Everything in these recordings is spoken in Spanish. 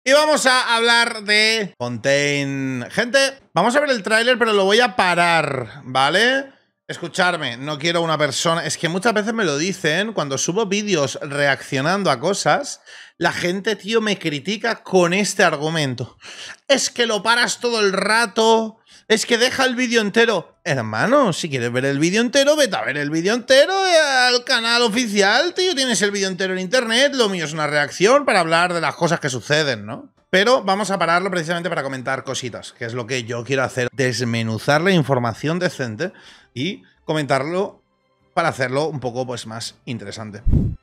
Y vamos a hablar de Fontaine. Gente, vamos a ver el tráiler, pero lo voy a parar, ¿vale? Escucharme, no quiero una persona... Es que muchas veces me lo dicen, cuando subo vídeos reaccionando a cosas, la gente, tío, me critica con este argumento. Es que lo paras todo el rato, es que deja el vídeo entero. Hermano, si quieres ver el vídeo entero, vete a ver el vídeo entero al canal oficial, tío. Tienes el vídeo entero en internet, lo mío es una reacción para hablar de las cosas que suceden, ¿no? Pero vamos a pararlo precisamente para comentar cositas, que es lo que yo quiero hacer, desmenuzar la información decente y comentarlo para hacerlo un poco pues más interesante.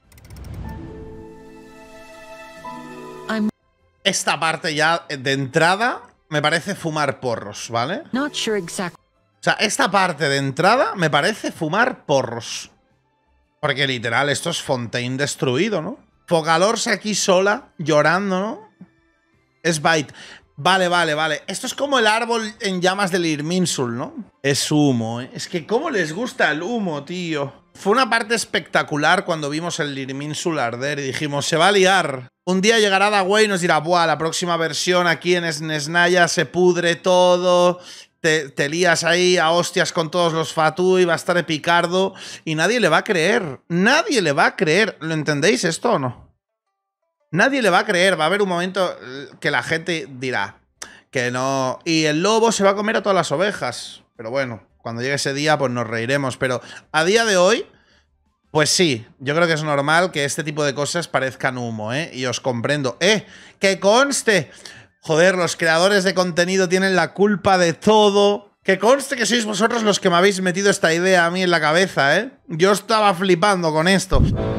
Esta parte ya de entrada me parece fumar porros, ¿vale? O sea, esta parte de entrada me parece fumar porros. Porque literal, esto es Fontaine destruido, ¿no? Fogalors aquí sola, llorando, ¿no? Es Byte. Vale. Esto es como el árbol en llamas del Irminsul, ¿no? Es humo, ¿eh? Es que cómo les gusta el humo, tío. Fue una parte espectacular cuando vimos el Irminsul arder y dijimos, se va a liar. Un día llegará Dawei y nos dirá, buah, la próxima versión aquí en Snezhnaya se pudre todo, te lías ahí a hostias con todos los Fatui, va a estar Epicardo y nadie le va a creer. Nadie le va a creer. ¿Lo entendéis esto o no? Nadie le va a creer. Va a haber un momento que la gente dirá que no. Y el lobo se va a comer a todas las ovejas. Pero bueno, cuando llegue ese día pues nos reiremos. Pero a día de hoy, pues sí, yo creo que es normal que este tipo de cosas parezcan humo, ¿eh? Y os comprendo. ¡Que conste! Joder, los creadores de contenido tienen la culpa de todo. Que conste que sois vosotros los que me habéis metido esta idea a mí en la cabeza, ¿eh? Yo estaba flipando con esto.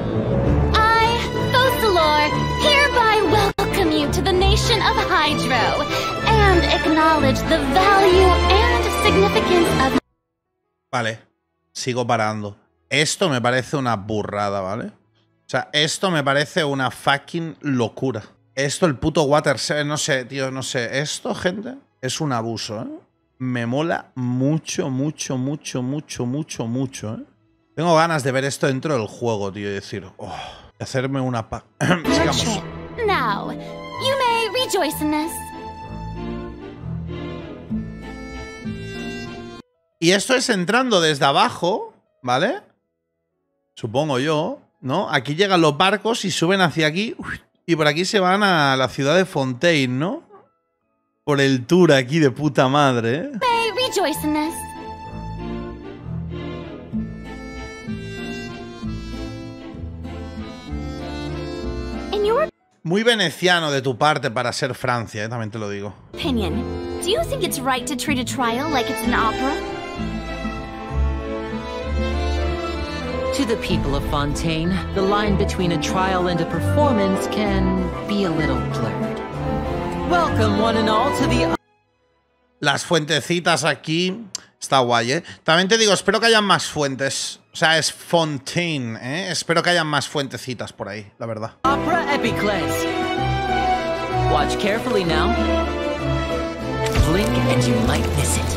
To the nation of Hydro and acknowledge the value and significance of... Vale, sigo parando. Esto me parece una burrada, ¿vale? O sea, esto me parece una fucking locura. Esto, el puto Water... No sé, tío, no sé. Esto, gente, es un abuso, ¿eh? Me mola mucho, ¿eh? Tengo ganas de ver esto dentro del juego, tío, y decir... Oh, hacerme una... Sigamos. Now, you may rejoice in this. Y esto es entrando desde abajo, ¿vale? Supongo yo, ¿no? Aquí llegan los barcos y suben hacia aquí. Y por aquí se van a la ciudad de Fontaine, ¿no? Por el tour aquí de puta madre, ¿eh? May rejoice in this. In your Muy veneciano de tu parte para ser Francia, también te lo digo. opinion, do you think it's right to treat a trial like it's an opera? To the people of Fontaine, the line between a trial and a performance can be a little blurred. Welcome, one and all, to the... Las fuentecitas aquí... Está guay, ¿eh? También te digo, espero que hayan más fuentes. O sea, es Fontaine, ¿eh? Espero que hayan más fuentecitas por ahí, la verdad. Opera Epiclese. Watch carefully now. Blink and you might miss it.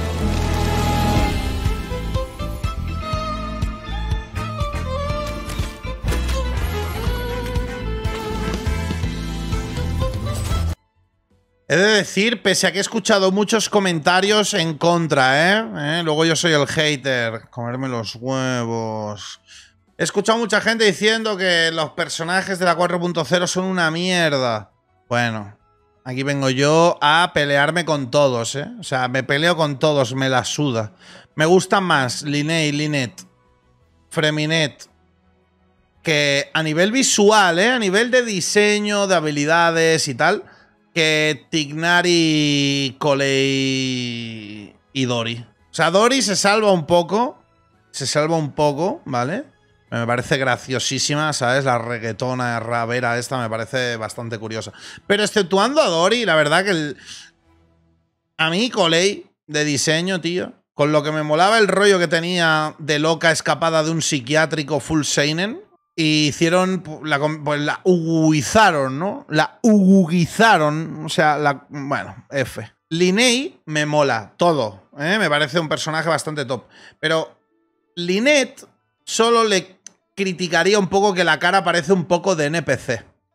He de decir, pese a que he escuchado muchos comentarios en contra, Luego yo soy el hater. Comerme los huevos. He escuchado mucha gente diciendo que los personajes de la 4.0 son una mierda. Bueno, aquí vengo yo a pelearme con todos, ¿eh? O sea, me peleo con todos, me la suda. Me gustan más Linnea, Lynette, Freminet, que a nivel visual, a nivel de diseño, de habilidades y tal, que Tignari, Collei y Dori. O sea, Dori se salva un poco, ¿vale? Me parece graciosísima, ¿sabes? La reggaetona rabera esta me parece bastante curiosa. Pero exceptuando a Dori, la verdad que a mí Collei, de diseño, tío, con lo que me molaba el rollo que tenía de loca escapada de un psiquiátrico full seinen, y hicieron, pues la uguizaron, ¿no? La uguizaron, o sea, bueno, F. Linnea me mola todo, ¿eh? Me parece un personaje bastante top. Pero Lynette solo le criticaría un poco que la cara parece un poco de NPC.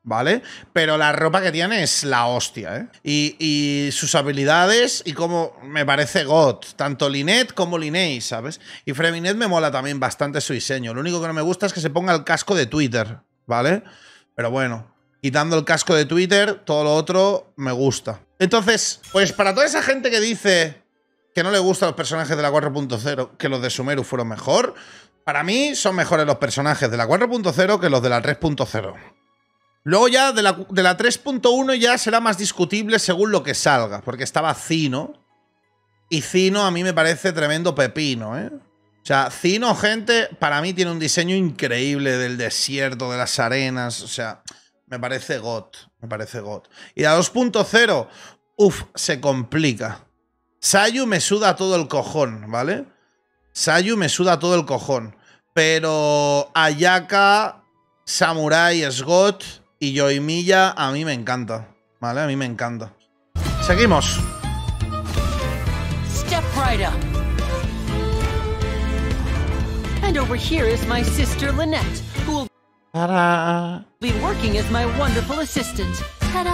¿vale? Pero la ropa que tiene es la hostia, ¿eh? Y sus habilidades y cómo me parece God. Tanto Lynette como Linnea, ¿sabes? Y Freminet me mola también bastante su diseño. Lo único que no me gusta es que se ponga el casco de Twitter, ¿vale? Pero bueno, quitando el casco de Twitter, todo lo otro me gusta. Entonces, pues para toda esa gente que dice que no le gustan los personajes de la 4.0, que los de Sumeru fueron mejor, para mí son mejores los personajes de la 4.0 que los de la 3.0. Luego ya de la 3.1 ya será más discutible según lo que salga, porque estaba Cyno. Y Cyno a mí me parece tremendo pepino, ¿eh? O sea, Cyno, gente, para mí tiene un diseño increíble del desierto, de las arenas, o sea, me parece God, me parece God. Y la 2.0, uff, se complica. Sayu me suda todo el cojón, ¿vale? Sayu me suda todo el cojón. Pero Ayaka, Samurai es God y Yoimiya a mí me encanta, ¿vale? A mí me encanta. Seguimos. Step right up. And over here is my sister Lynette, who will be working as my wonderful assistant. Ta-da!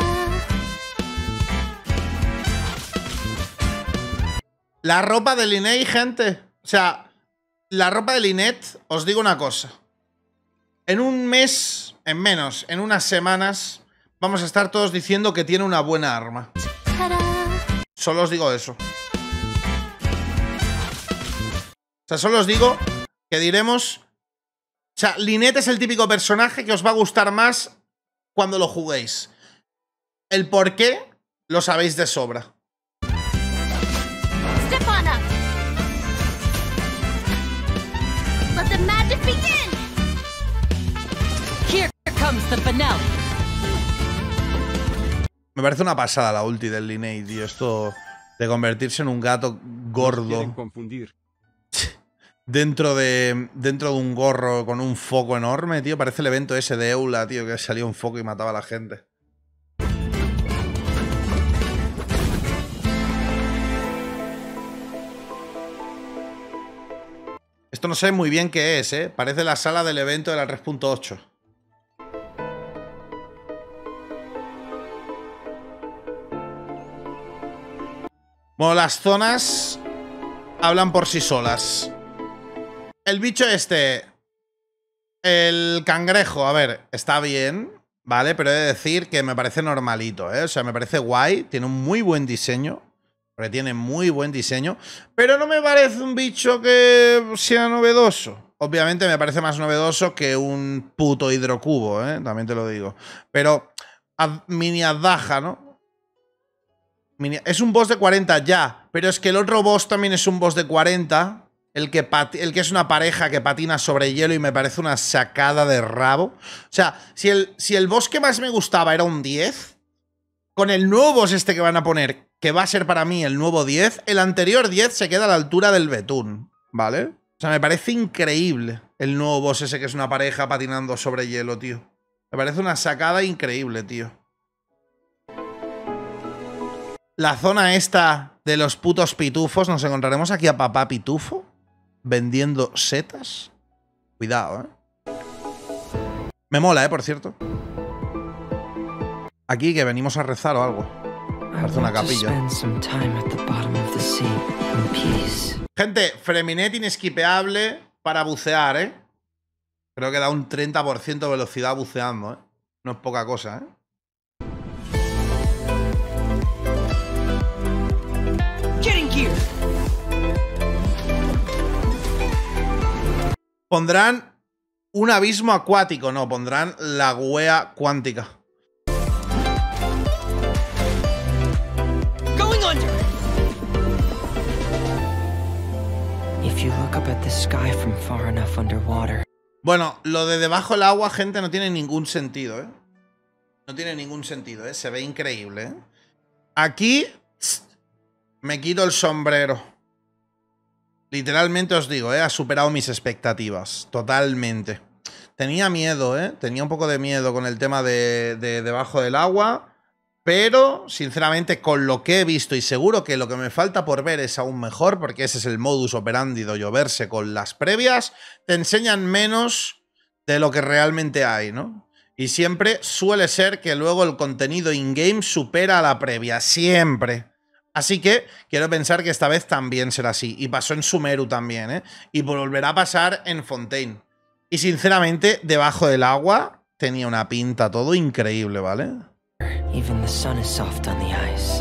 La ropa de Linnea, gente. O sea, la ropa de Lynette, os digo una cosa. En un mes, en menos, en unas semanas, vamos a estar todos diciendo que tiene una buena arma. Ta-da! Solo os digo eso. O sea, solo os digo que diremos... O sea, Lynette es el típico personaje que os va a gustar más cuando lo juguéis. El por qué lo sabéis de sobra. Step on up! Let the magic begin! Here comes the finale. Me parece una pasada la ulti del Linnea, tío. Esto de convertirse en un gato gordo. Dentro de un gorro con un foco enorme, tío. Parece el evento ese de Eula, tío, que salía un foco y mataba a la gente. Esto no sé muy bien qué es, ¿eh? Parece la sala del evento de la 3.8. Bueno, las zonas hablan por sí solas. El bicho este, el cangrejo, a ver, está bien, ¿vale? Pero he de decir que me parece normalito, ¿eh? O sea, me parece guay, tiene un muy buen diseño. Porque tiene muy buen diseño. Pero no me parece un bicho que sea novedoso. Obviamente me parece más novedoso que un puto hidrocubo, ¿eh? También te lo digo. Pero mini Azdaja, ¿no? Es un boss de 40 ya. Pero es que el otro boss también es un boss de 40. El que es una pareja que patina sobre hielo y me parece una sacada de rabo. O sea, si el boss que más me gustaba era un 10, con el nuevo boss este que van a poner, que va a ser para mí el nuevo 10, el anterior 10 se queda a la altura del betún, ¿vale? O sea, me parece increíble el nuevo boss ese que es una pareja patinando sobre hielo, tío. Me parece una sacada increíble, tío. La zona esta de los putos pitufos, nos encontraremos aquí a papá pitufo vendiendo setas. Cuidado, ¿eh? Me mola, por cierto. Aquí que venimos a rezar o algo. Parece una capilla. Gente, Freminet inesquipeable para bucear, ¿eh? Creo que da un 30% de velocidad buceando, ¿eh? No es poca cosa, ¿eh? Pondrán un abismo acuático, no, pondrán la wea cuántica. Bueno, lo de debajo del agua, gente, no tiene ningún sentido, ¿eh? No tiene ningún sentido, ¿eh? Se ve increíble, ¿eh? Aquí me quito el sombrero. Literalmente os digo, ¿eh? Ha superado mis expectativas. Totalmente. Tenía miedo, ¿eh? Tenía un poco de miedo con el tema de debajo del agua. Pero, sinceramente, con lo que he visto, y seguro que lo que me falta por ver es aún mejor, porque ese es el modus operandi de lloverse con las previas, te enseñan menos de lo que realmente hay, ¿no? Y siempre suele ser que luego el contenido in-game supera a la previa. Siempre. Así que quiero pensar que esta vez también será así. Y pasó en Sumeru también, ¿eh? Y volverá a pasar en Fontaine. Y sinceramente, debajo del agua tenía una pinta todo increíble, ¿vale? Even the sun is soft on the ice.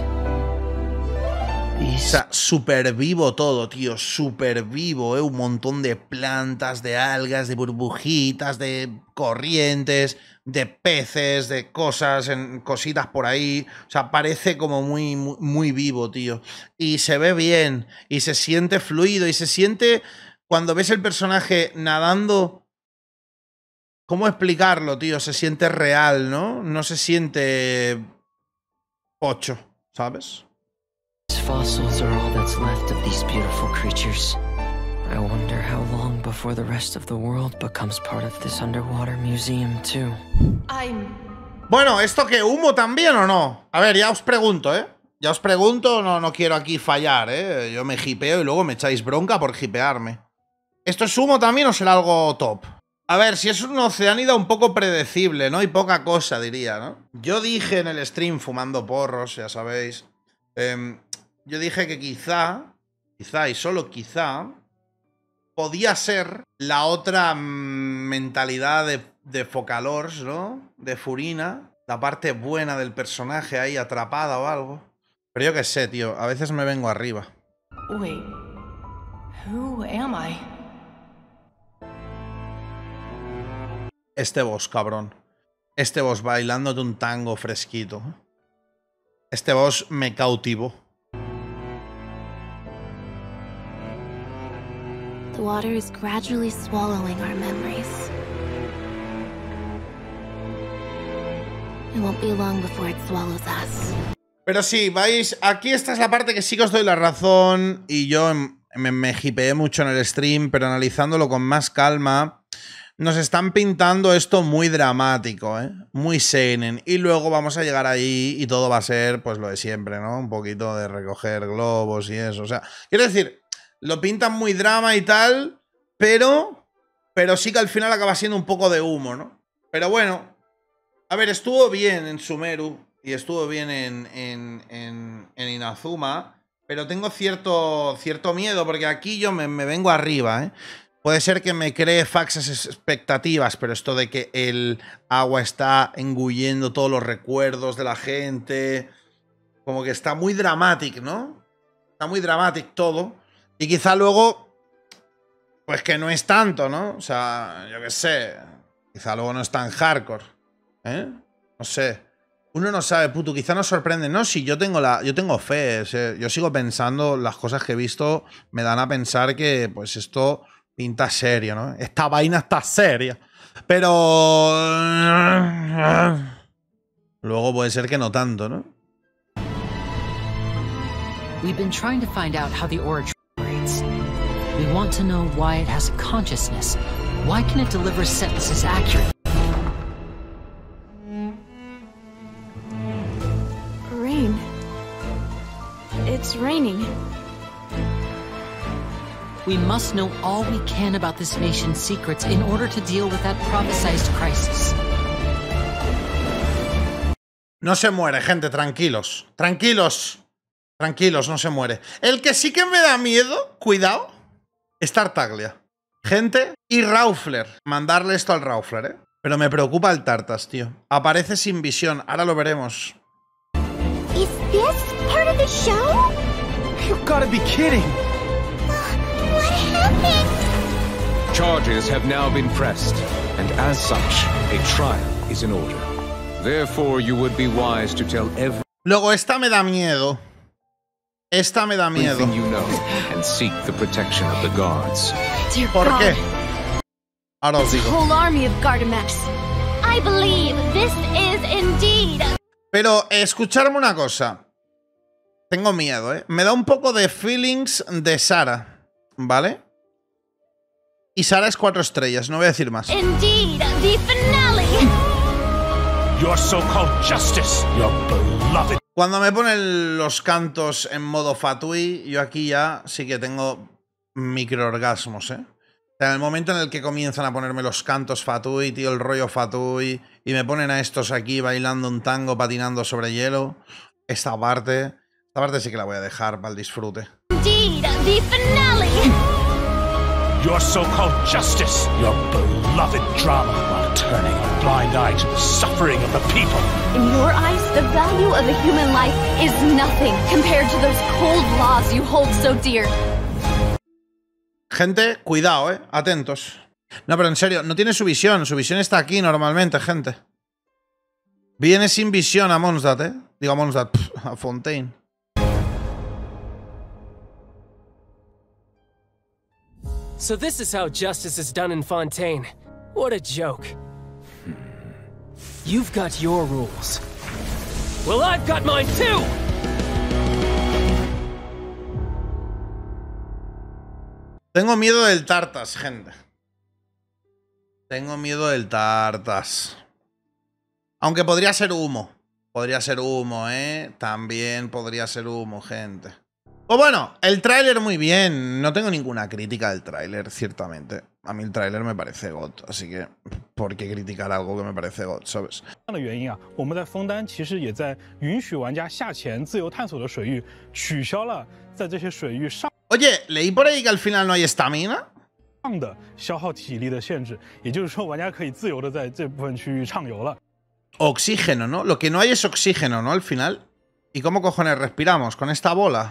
O sea, súper vivo todo, tío. Súper vivo, ¿eh? Un montón de plantas, de algas, de burbujitas, de corrientes, de peces, de cosas, cositas por ahí. O sea, parece como muy vivo, tío. Y se ve bien, y se siente fluido, y se siente... Cuando ves el personaje nadando... ¿Cómo explicarlo, tío? Se siente real, ¿no? No se siente... pocho, ¿sabes? Fossils are all that's left of these beautiful creatures. I wonder how long before the rest of the world becomes part of this underwater museum too. Bueno, ¿esto qué? ¿Humo también o no? A ver, ya os pregunto, ¿eh? Ya os pregunto, no quiero aquí fallar, ¿eh? Yo me hipeo y luego me echáis bronca por hipearme. ¿Esto es humo también o será algo top? A ver, si es un Oceanida un poco predecible, ¿no? Y poca cosa, diría, ¿no? Yo dije en el stream, fumando porros, ya sabéis... yo dije que quizá y solo quizá, podía ser la otra mentalidad de Focalors, ¿no? De Furina, la parte buena del personaje ahí atrapada o algo. Pero yo qué sé, tío, a veces me vengo arriba. Wait, who am I? Este boss, cabrón. Este boss bailándote un tango fresquito. Este boss me cautivó. The water is gradually swallowing our memories. It won't be long before it swallows us. Pero sí, vais... Aquí esta es la parte que sí que os doy la razón y yo me hipeé mucho en el stream, pero analizándolo con más calma, nos están pintando esto muy dramático, ¿eh? Muy seinen. Y luego vamos a llegar ahí y todo va a ser, pues, lo de siempre, ¿no? Un poquito de recoger globos y eso. O sea, quiero decir... Lo pintan muy drama y tal, pero sí que al final acaba siendo un poco de humo, ¿no? Pero bueno, a ver, estuvo bien en Sumeru y estuvo bien en Inazuma, pero tengo cierto miedo porque aquí yo me vengo arriba, ¿eh? Puede ser que me cree falsas expectativas, pero esto de que el agua está engullendo todos los recuerdos de la gente, como que está muy dramático, ¿no? Está muy dramático todo. Y quizá luego, pues que no es tanto, ¿no? O sea, yo qué sé. Quizá luego no es tan hardcore, ¿eh? No sé. Uno no sabe, puto. Quizá nos sorprende. No, sí, yo tengo fe. Yo sigo pensando, las cosas que he visto me dan a pensar que, pues, esto pinta serio, ¿no? Esta vaina está seria. Pero... luego puede ser que no tanto, ¿no? We've been trying to find out how the origin operates. We want to know why it has a consciousness. Why can it deliver sentences accurately? Rain. It's raining. We must know all we can about this nation's secrets in order to deal with that prophesized crisis. No se muere, gente, tranquilos. Tranquilos. Tranquilos, no se muere. El que sí que me da miedo, cuidado, es Tartaglia. Gente, y Raufler. Mandarle esto al Raufler, ¿eh? Pero me preocupa el Tartas, tío. Aparece sin visión, ahora lo veremos. Is this part of the show? You've got to be kidding. What happened? Charges have now been pressed, and as such, a trial is in order. Therefore, you would be wise to tell every... Luego, esta me da miedo. Esta me da miedo. Everything you know, and seek the protection of the guards. Dear ¿Por God. qué? Ahora os The digo. whole army of Gardamex. I believe this is indeed. Pero escucharme una cosa. Tengo miedo, ¿eh? Me da un poco de feelings de Sara, ¿vale? Y Sara es 4 estrellas, no voy a decir más. Indeed, the finale. Your so-called justice, your beloved. Cuando me ponen los cantos en modo Fatui, yo aquí ya sí que tengo microorgasmos, ¿eh? sea, en el momento en el que comienzan a ponerme los cantos Fatui, tío, el rollo Fatui, y me ponen a estos aquí bailando un tango, patinando sobre hielo, esta parte sí que la voy a dejar para el disfrute. Indeed, the finale! Your so-called justice, your beloved drama, while turning a blind eye to the suffering of the people. In your eyes, the value of a human life is nothing compared to those cold laws you hold so dear. Gente, cuidado, atentos. No, pero en serio, no tiene su visión está aquí normalmente, gente. Viene sin visión a Mondstadt, Digo a Mondstadt, a Fontaine. So this is how justice is done in Fontaine. What a joke. You've got your rules. Well, I've got mine too! Tengo miedo del Tartas, gente. Tengo miedo del Tartas. Aunque podría ser humo. Podría ser humo, También podría ser humo, gente. Pues bueno, el tráiler muy bien. No tengo ninguna crítica del tráiler, ciertamente. A mí el tráiler me parece God, así que ¿por qué criticar algo que me parece God, sabes? Oye, leí por ahí que al final no hay estamina. Oxígeno, ¿no? Lo que no hay es oxígeno, ¿no? Al final. ¿Y cómo cojones respiramos? ¿Con esta bola?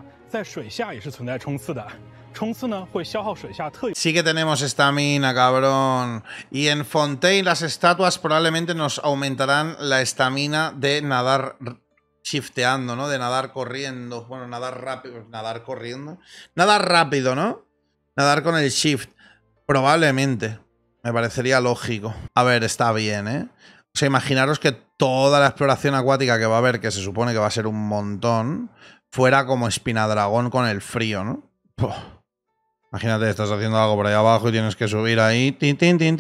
Sí que tenemos estamina, cabrón. Y en Fontaine las estatuas probablemente nos aumentarán la estamina de nadar shifteando, ¿no? De nadar corriendo. Bueno, nadar rápido. Nadar corriendo. Nadar rápido, ¿no? Nadar con el shift. Probablemente. Me parecería lógico. A ver, está bien, O sea, imaginaros que toda la exploración acuática que va a haber, que se supone que va a ser un montón, fuera como Espinadragón con el frío, ¿no? Puh. Imagínate, estás haciendo algo por ahí abajo y tienes que subir ahí. Pues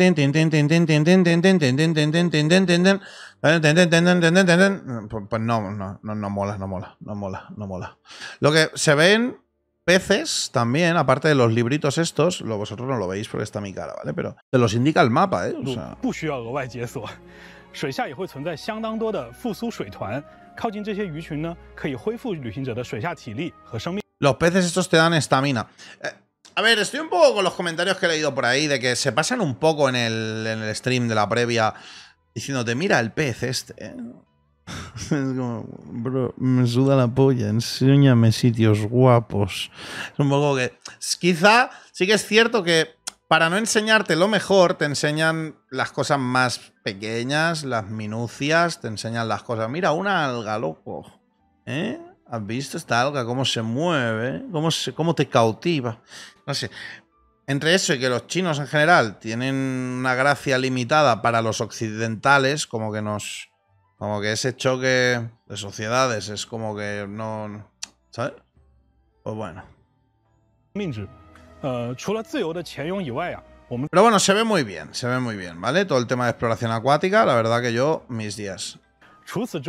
no mola. Lo que se ven peces también, aparte de los libritos estos, vosotros no lo veis porque está mi cara, ¿vale? Pero te los indica el mapa, O sea, los peces estos te dan estamina. A ver, estoy un poco con los comentarios que he leído por ahí de que se pasan un poco en el stream de la previa diciéndote, mira el pez este. Es como, bro, me suda la polla, enséñame sitios guapos. Es un poco que... Quizá sí que es cierto que para no enseñarte lo mejor, te enseñan las cosas más pequeñas, las minucias, te enseñan las cosas. Mira, una alga, loco. ¿Has visto esta alga? ¿Cómo se mueve? ¿Cómo te cautiva? No sé. Entre eso y que los chinos en general tienen una gracia limitada para los occidentales, como que ese choque de sociedades es como que no... ¿Sabes? Pues bueno. Pero bueno, se ve muy bien, ¿vale? Todo el tema de exploración acuática, la verdad que yo, mis días. O sea,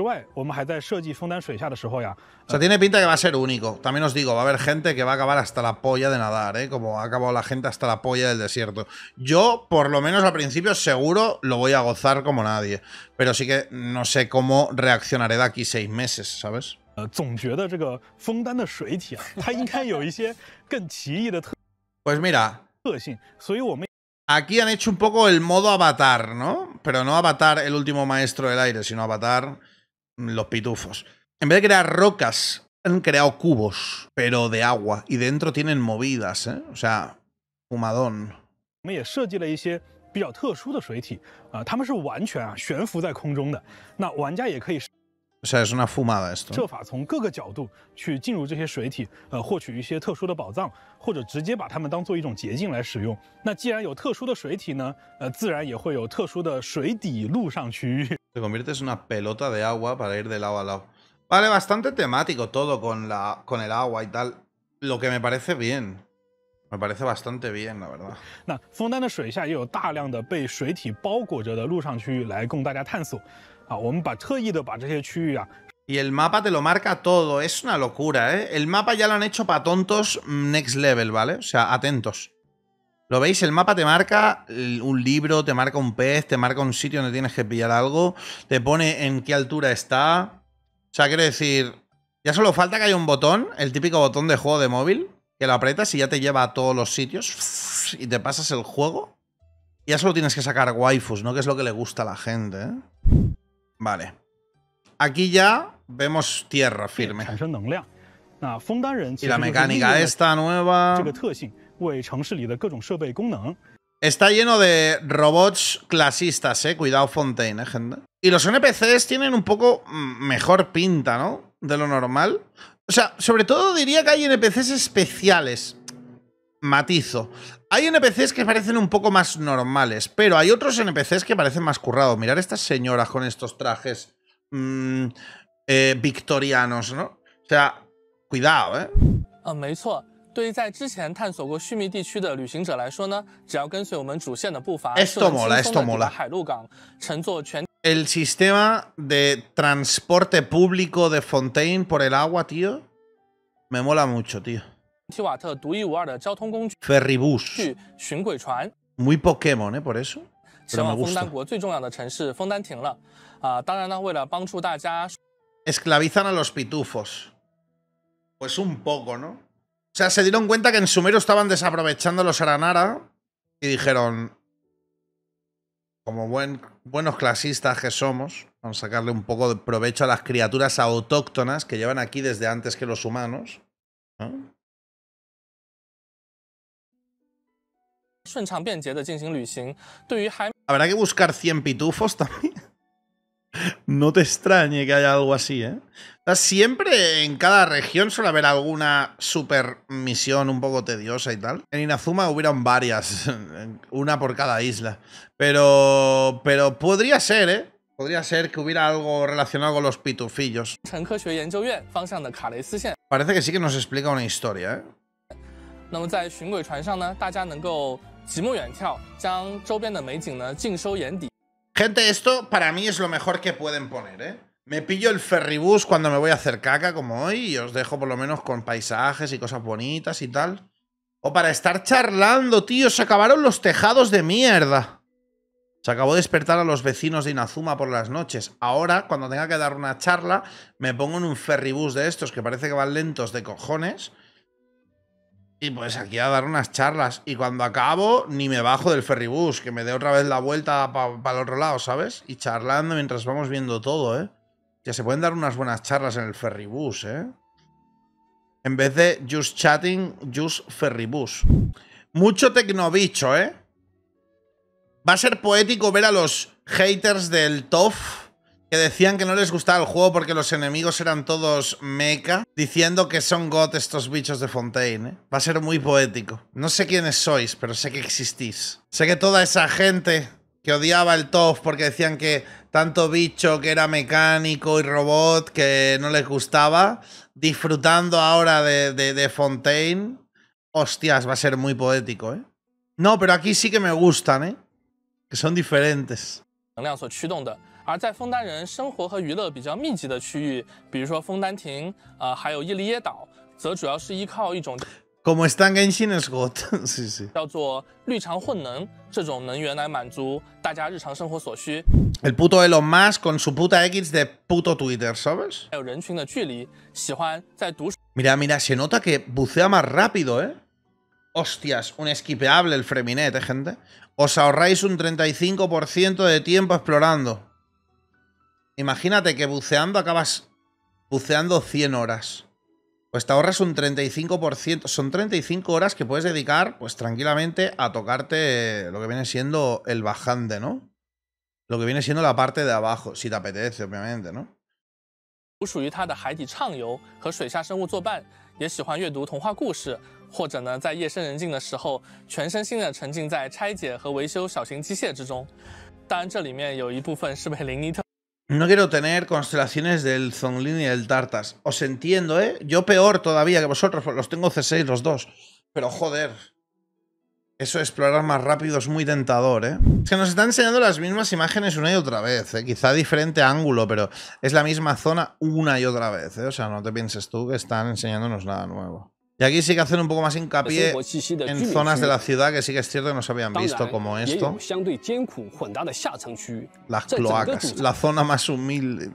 tiene pinta que va a ser único. También os digo, va a haber gente que va a acabar hasta la polla de nadar, Como ha acabado la gente hasta la polla del desierto. Yo, por lo menos al principio, seguro lo voy a gozar como nadie. Pero sí que no sé cómo reaccionaré de aquí 6 meses, ¿sabes? Pues mira, aquí han hecho un poco el modo Avatar, ¿no? Pero no Avatar el último maestro del aire, sino Avatar los pitufos. En vez de crear rocas, han creado cubos, pero de agua. Y dentro tienen movidas, O sea, fumadón. O sea, es una fumada esto. Te conviertes en una pelota de agua para ir de lado a lado. Vale, bastante temático todo con el agua y tal. Lo que me parece bien. Me parece bastante bien, la verdad. Y el mapa te lo marca todo, es una locura, El mapa ya lo han hecho para tontos next level, ¿vale? O sea, atentos. ¿Lo veis? El mapa te marca un libro, te marca un pez, te marca un sitio donde tienes que pillar algo, te pone en qué altura está. O sea, quiero decir, ya solo falta que haya un botón, el típico botón de juego de móvil, que lo aprietas y ya te lleva a todos los sitios y te pasas el juego. Y ya solo tienes que sacar waifus, ¿no? Que es lo que le gusta a la gente, ¿eh? Vale. Aquí ya vemos tierra firme. Y la mecánica esta nueva... Está lleno de robots clasistas, Cuidado, Fontaine, gente. Y los NPCs tienen un poco mejor pinta, ¿no? De lo normal. O sea, sobre todo diría que hay NPCs especiales. Matizo. Hay NPCs que parecen un poco más normales, pero hay otros NPCs que parecen más currados. Mirar estas señoras con estos trajes victorianos, ¿no? O sea, cuidado, ¿eh? 没错，对于在之前探索过须弥地区的旅行者来说呢，只要跟随我们主线的步伐， Esto mola, esto mola. 海陆港乘坐全 El sistema de transporte público de Fontaine por el agua, tío, me mola mucho, tío. 提瓦特独一无二的交通工具 Ferribus. 巡轨船， Muy Pokémon, por eso. 前往枫丹国最重要的城市枫丹亭了。当然呢，为了帮助大家 Esclavizan a los pitufos. Pues un poco, ¿no? O sea, se dieron cuenta que en Sumeru estaban desaprovechando los Aranara y dijeron, como buenos clasistas que somos, vamos a sacarle un poco de provecho a las criaturas autóctonas que llevan aquí desde antes que los humanos, ¿no? 顺畅便捷的进行旅行，对于还 Habrá que buscar 100 pitufos también. No te extrañe que haya algo así, ¿eh? O sea, siempre en cada región suele haber alguna super misión un poco tediosa y tal. En Inazuma hubieron varias, una por cada isla. Pero podría ser, ¿eh? Podría ser que hubiera algo relacionado con los pitufillos. 乘科学研究院方向的卡雷斯线。 Parece que sí que nos explica una historia, ¿eh? 那么在巡轨船上呢，大家能够极目远眺，将周边的美景呢尽收眼底。 Gente, esto para mí es lo mejor que pueden poner, ¿eh? Me pillo el ferribús cuando me voy a hacer caca, como hoy, y os dejo por lo menos con paisajes y cosas bonitas y tal. O para estar charlando, tío, se acabaron los tejados de mierda. Se acabó de despertar a los vecinos de Inazuma por las noches. Ahora, cuando tenga que dar una charla, me pongo en un ferribús de estos que parece que van lentos de cojones. Y pues aquí a dar unas charlas. Y cuando acabo, ni me bajo del ferribús, que me dé otra vez la vuelta para el otro lado, ¿sabes? Y charlando mientras vamos viendo todo, ¿eh? Ya se pueden dar unas buenas charlas en el ferribús, ¿eh? En vez de just chatting, just ferribús. Mucho tecnobicho, ¿eh? Va a ser poético ver a los haters del TOF que decían que no les gustaba el juego porque los enemigos eran todos mecha, diciendo que son God estos bichos de Fontaine, ¿eh? Va a ser muy poético. No sé quiénes sois, pero sé que existís. Sé que toda esa gente que odiaba el TOF porque decían que tanto bicho que era mecánico y robot que no les gustaba, disfrutando ahora de Fontaine, hostias, va a ser muy poético, ¿eh? No, pero aquí sí que me gustan, ¿eh? Que son diferentes. 能量所驱动的。而在枫丹人生活和娱乐比较密集的区域，比如说枫丹亭，还有伊利耶岛，则主要是依靠一种 Como está en Genshin es God. Sí, sí. 叫做绿常混能这种能源来满足大家日常生活所需。 El puto Elon Musk con su puta X de puto Twitter, ¿sabes? 还有人群的距离，喜欢在独处。 Mira, mira, se nota que bucea más rápido, ¿eh? Hostias, un esquipeable el Freminet, gente. Os ahorráis un 35% de tiempo explorando. Imagínate que buceando acabas buceando 100 horas. Pues te ahorras un 35%. Son 35 horas que puedes dedicar, pues tranquilamente, a tocarte lo que viene siendo el bajante, ¿no? Lo que viene siendo la parte de abajo, si te apetece, obviamente, ¿no? 属于它的海底畅游和水下生物作伴，也喜欢阅读童话故事，或者呢，在夜深人静的时候，全身心的沉浸在拆解和维修小型机械之中。当然，这里面有一部分是被林尼特。 No quiero tener constelaciones del Zonglin y del Tartas. Os entiendo, ¿eh? Yo peor todavía que vosotros, pues los tengo C6 los dos. Pero joder, eso de explorar más rápido es muy tentador, ¿eh? Es que nos están enseñando las mismas imágenes una y otra vez, ¿eh? Quizá diferente ángulo, pero es la misma zona una y otra vez, ¿eh? O sea, no te pienses tú que están enseñándonos nada nuevo. Y aquí sí que hacen un poco más hincapié en zonas de la ciudad que sí que es cierto que no se habían visto, como esto. Las cloacas, la zona más humilde.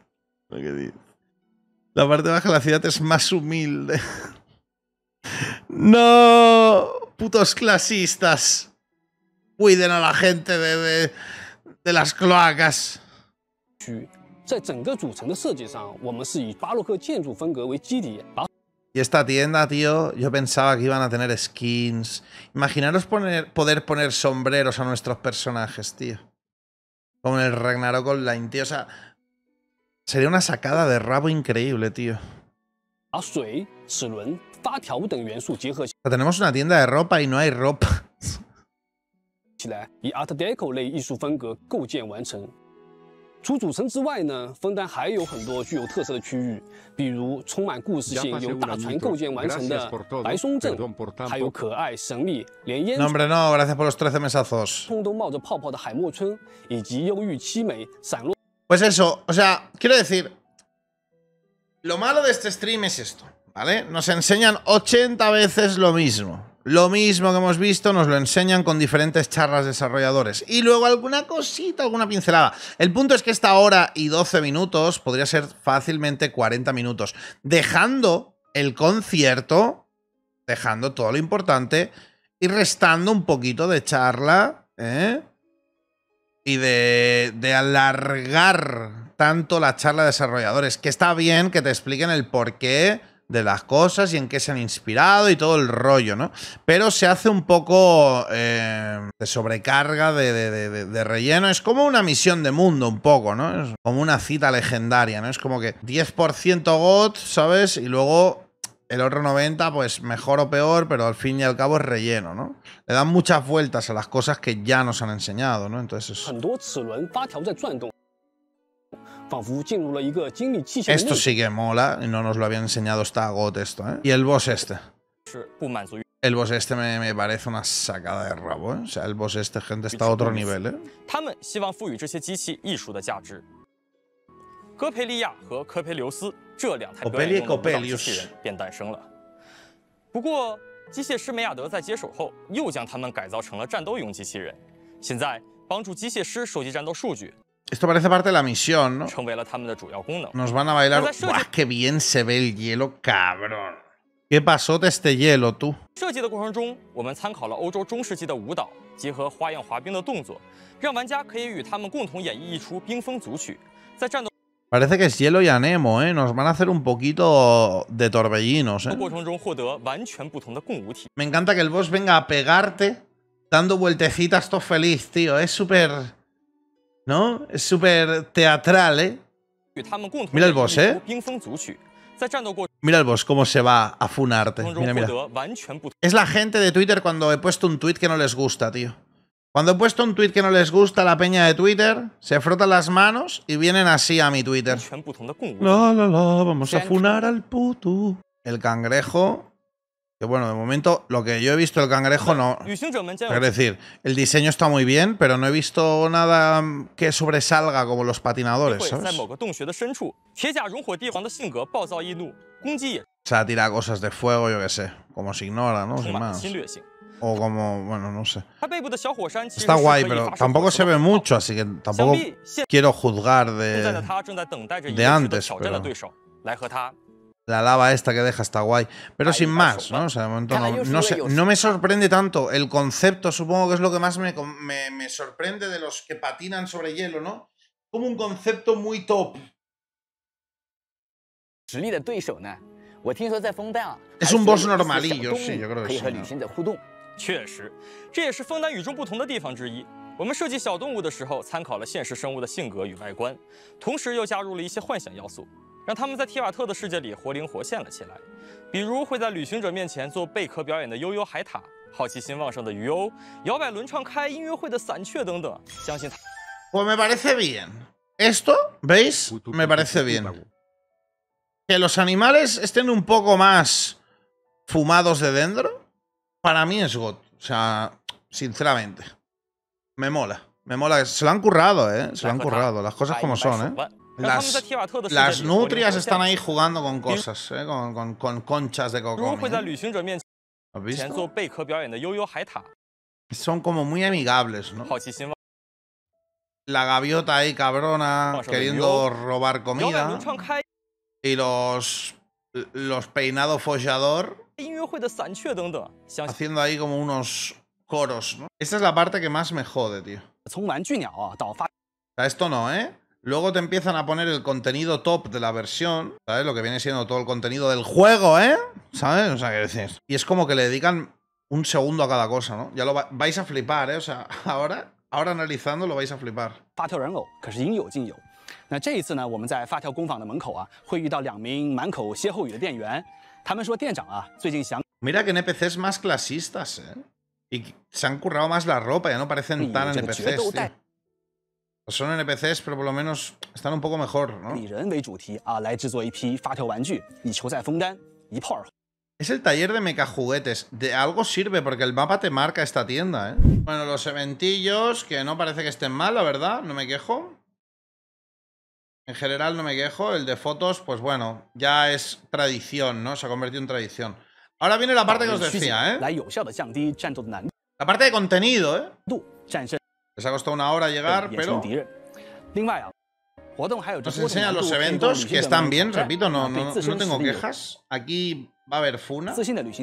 La parte baja de la ciudad es más humilde. ¡No! Putos clasistas. Cuiden a la gente de las cloacas. Y esta tienda, tío, yo pensaba que iban a tener skins. Imaginaros poder poner sombreros a nuestros personajes, tío. Como en el Ragnarok Online, tío. O sea, sería una sacada de rabo increíble, tío. O sea, tenemos una tienda de ropa y no hay ropa. No, hombre, no, gracias por los 13 mesazos. Pues eso, o sea, quiero decir, lo malo de este stream es esto, ¿vale? Nos enseñan 80 veces lo mismo. Lo mismo que hemos visto nos lo enseñan con diferentes charlas desarrolladores. Y luego alguna cosita, alguna pincelada. El punto es que esta hora y 12 minutos podría ser fácilmente 40 minutos. Dejando el concierto, dejando todo lo importante y restando un poquito de charla, y de alargar tanto la charla de desarrolladores. Que está bien que te expliquen el porqué de las cosas y en qué se han inspirado y todo el rollo, ¿no? Pero se hace un poco de sobrecarga, de relleno. Es como una misión de mundo un poco, ¿no? Es como una cita legendaria, ¿no? Es como que 10% God, ¿sabes? Y luego el otro 90%, pues mejor o peor, pero al fin y al cabo es relleno, ¿no? Le dan muchas vueltas a las cosas que ya nos han enseñado, ¿no? Entonces esto sí que mola y no nos lo había enseñado hasta God esto, ¿eh? Y el boss este. El boss este me parece una sacada de rabo, ¿eh? O sea, el boss este, gente, está a otro nivel, ¿eh? Esto parece parte de la misión, ¿no? Nos van a bailar. ¡Buah, qué bien se ve el hielo, cabrón! ¿Qué pasó de este hielo, tú? Parece que es hielo y anemo, ¿eh? Nos van a hacer un poquito de torbellinos, ¿eh? Me encanta que el boss venga a pegarte dando vueltecitas todo feliz, tío. Es súper... ¿no? Es súper teatral, ¿eh? Mira el boss, ¿eh? Mira el boss cómo se va a funarte. Mira, mira. Es la gente de Twitter cuando he puesto un tweet que no les gusta, tío. Cuando he puesto un tweet que no les gusta a la peña de Twitter, se frotan las manos y vienen así a mi Twitter. Vamos a funar al puto. El cangrejo... Que bueno, de momento, lo que yo he visto del cangrejo no... Es decir, el diseño está muy bien, pero no he visto nada que sobresalga como los patinadores, ¿sabes? O sea, tira cosas de fuego, yo qué sé. Como se ignora, ¿no? Sin más. O como... bueno, no sé. Está guay, pero tampoco se ve mucho, así que tampoco quiero juzgar de antes, pero... La lava esta que deja está guay. Pero sin más, ¿no? O sea, de momento no sé, no me sorprende tanto. El concepto supongo que es lo que más me sorprende de los que patinan sobre hielo, ¿no? Como un concepto muy top. Es un boss normalillo, sí, yo creo que sí, ¿no? Pues me parece bien. Esto, ¿veis? Me parece bien. Que los animales estén un poco más fumados de dentro, para mí es God. O sea, sinceramente. Me mola. Me mola. Se lo han currado, ¿eh? Se lo han currado. Las cosas como son, ¿eh? Las nutrias están ahí jugando con cosas, con conchas de cocomi. ¿Has visto? Son como muy amigables, ¿no? La gaviota ahí cabrona queriendo robar comida. Y los peinado follador haciendo ahí como unos coros, ¿no? Esta es la parte que más me jode, tío. O sea, esto no, ¿eh? Luego te empiezan a poner el contenido top de la versión, ¿sabes? Lo que viene siendo todo el contenido del juego, ¿eh? ¿Sabes? O sea, ¿qué decir? Y es como que le dedican un segundo a cada cosa, ¿no? Ya lo vais a flipar, ¿eh? O sea, ahora analizando lo vais a flipar. Mira que NPCs más clasistas, ¿eh? Y se han currado más la ropa, ya no parecen tan NPCs, tío. Son NPCs, pero por lo menos están un poco mejor, ¿no? Es el taller de mecajuguetes. De algo sirve, porque el mapa te marca esta tienda, ¿eh? Bueno, los eventillos, que no parece que estén mal, la verdad, no me quejo. En general no me quejo. El de fotos, pues bueno, ya es tradición, ¿no? Se ha convertido en tradición. Ahora viene la parte que os decía, ¿eh? La parte de contenido, ¿eh? Les ha costado una hora llegar, pero... Nos enseñan los eventos, que están bien, repito, no tengo quejas. Aquí va a haber Funa.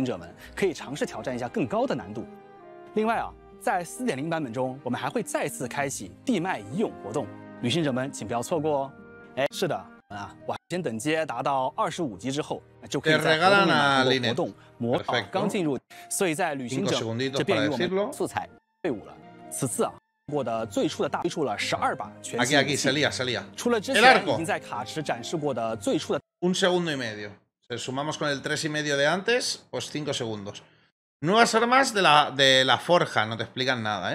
Te regalan a Linet. Perfecto. 5 segunditos para decirlo. Aquí, se lía. El arco. 1 segundo y medio. Si sumamos con el 3,5 de antes, pues 5 segundos. Nuevas armas de la forja, no te explican nada, ¿eh?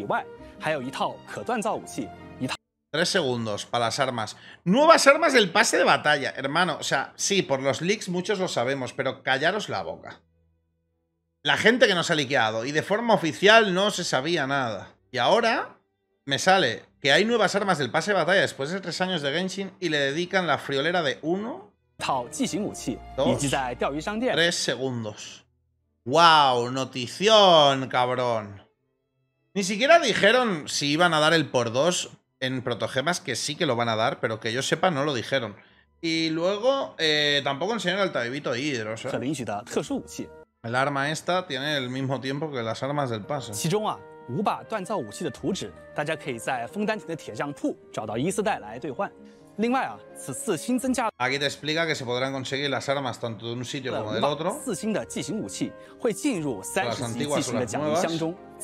3 segundos para las armas. Nuevas armas del pase de batalla, hermano. O sea, sí, por los leaks muchos lo sabemos, pero callaros la boca. La gente que nos ha liqueado. Y de forma oficial no se sabía nada. Y ahora me sale que hay nuevas armas del pase de batalla después de 3 años de Genshin y le dedican la friolera de 1, 2, 3 segundos. ¡Wow! Notición, cabrón. Ni siquiera dijeron si iban a dar el por 2 en protogemas, que sí que lo van a dar, pero que yo sepa no lo dijeron. Y luego tampoco enseñaron el Taibito Hidro, o sea. El arma esta tiene el mismo tiempo que las armas del pase. Aquí te explica que se podrán conseguir las armas tanto de un sitio como del otro. Las antiguas o las nuevas.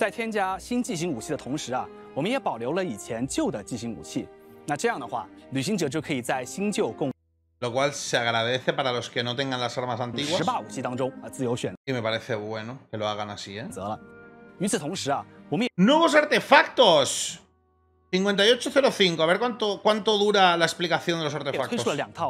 Lo cual se agradece para los que no tengan las armas antiguas. Y me parece bueno que lo hagan así, ¿eh? ¡Nuevos artefactos! 5805. A ver cuánto dura la explicación de los artefactos.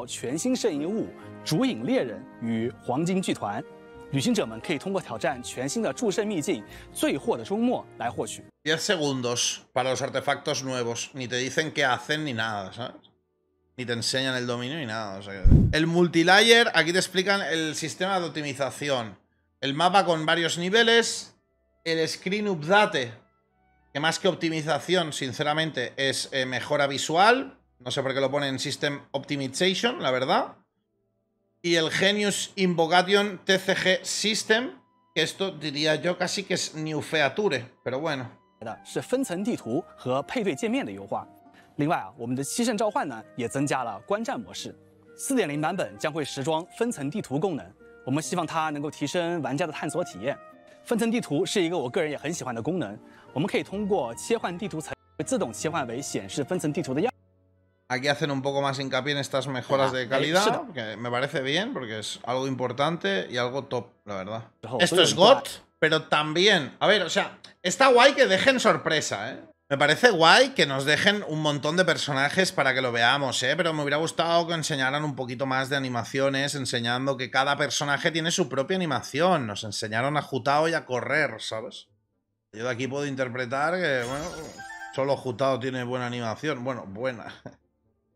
10 segundos para los artefactos nuevos. Ni te dicen qué hacen ni nada, ¿sabes? Ni te enseñan el dominio ni nada. O sea, el multilayer, aquí te explican el sistema de optimización. El mapa con varios niveles. El screen update, que más que optimización, sinceramente, es mejora visual. No sé por qué lo ponen System Optimization, la verdad. Y el Genius Invocation TCG System, que esto diría yo casi que es New Feature, pero bueno. 是分层地图和配对界面的优化。另外我们的七圣召唤呢，也增加了观战模式。4.0 版本将会时装分层地图功能，我们希望它能够提升玩家的探索体验。分层地图是一个我个人也很喜欢的功能，我们可以通过切换地图层，自动切换为显示分层地图的样。 Aquí hacen un poco más hincapié en estas mejoras de calidad, que me parece bien, porque es algo importante y algo top, la verdad. Esto es GOT, pero también... A ver, o sea, está guay que dejen sorpresa, ¿eh? Me parece guay que nos dejen un montón de personajes para que lo veamos, ¿eh? Pero me hubiera gustado que enseñaran un poquito más de animaciones, enseñando que cada personaje tiene su propia animación. Nos enseñaron a Jutao y a correr, ¿sabes? Yo de aquí puedo interpretar que, bueno, solo Jutao tiene buena animación. Bueno, buena...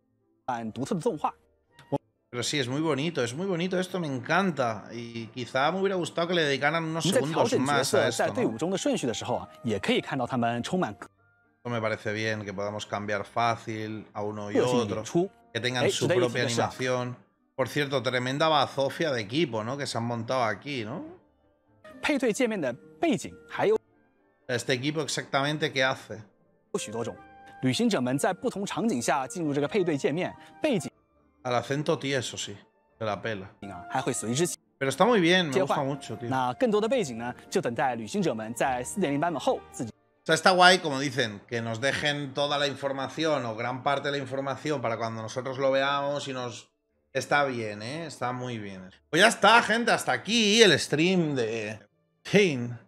独特的动画。 Pero sí, es muy bonito esto, me encanta. Y quizá me hubiera gustado que le dedicaran unos segundos más a esto, 在队伍中的顺序的时候啊，也可以看到他们充满 Esto me parece bien, que podamos cambiar fácil a uno y otro, que tengan su propia animación. Por cierto, tremenda bazofia de equipo, ¿no? Que se han montado aquí, ¿no? 配对界面的背景还有 Este equipo exactamente qué hace. 许多种，旅行者们在不同场景下进入这个配对界面，背景 Al acento tieso, sí, se la pela. 啊还会随之 Pero está muy bien, me 切 gusta 换。 mucho, tío. 那更多的背景呢，就等待旅行者们在4.0版本后自己 O sea, está guay, como dicen, que nos dejen toda la información o gran parte de la información para cuando nosotros lo veamos y nos... Está bien, ¿eh? Está muy bien. Pues ya está, gente, hasta aquí el stream de Pain.